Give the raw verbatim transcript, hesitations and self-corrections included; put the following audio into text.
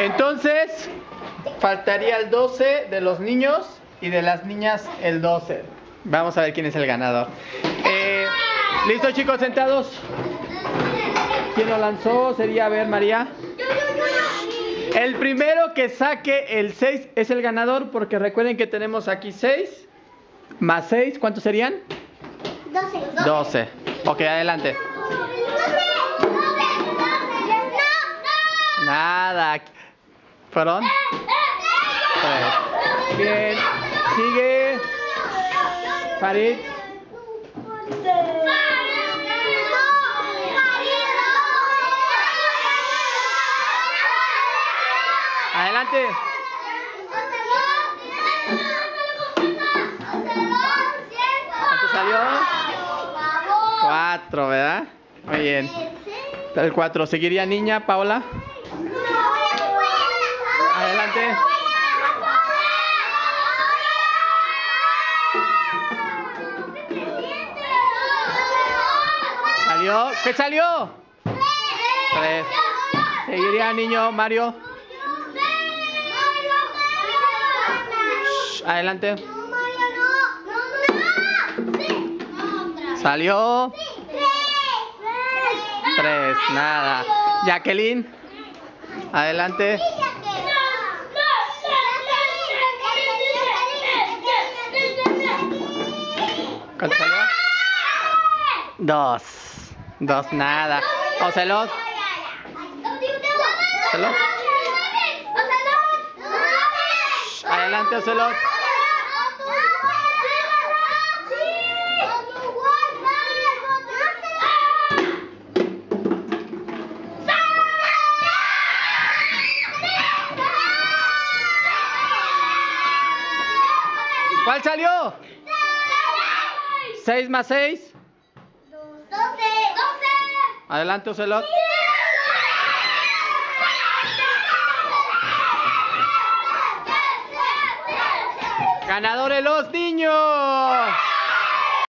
Entonces, faltaría el doce de los niños y de las niñas el doce. Vamos a ver quién es el ganador. Eh, ¿Listo, chicos, sentados? ¿Quién lo lanzó? Sería, a ver, María. El primero que saque el seis es el ganador, porque recuerden que tenemos aquí seis más seis, ¿cuántos serían? doce. doce. Ok, adelante. Nada. ¿Perdón? Tres. Bien. Sigue. Farid. Adelante. ¿Cuánto salió? Cuatro, ¿verdad? Muy bien. El cuatro. ¿Seguiría niña, Paola? Adelante. ¿Salió? ¿Qué salió? Tres. ¿Seguiría niño, Mario? Shh, adelante. ¿Salió? Tres, nada. Jacqueline, adelante. ¿Cuánto salió? Dos. Dos, nada. Ocelot. Ocelot. Adelante, Ocelot. ¿Cuál salió? ¿Seis más seis? doce. Adelante, Ocelot. ¡Ganadores los niños!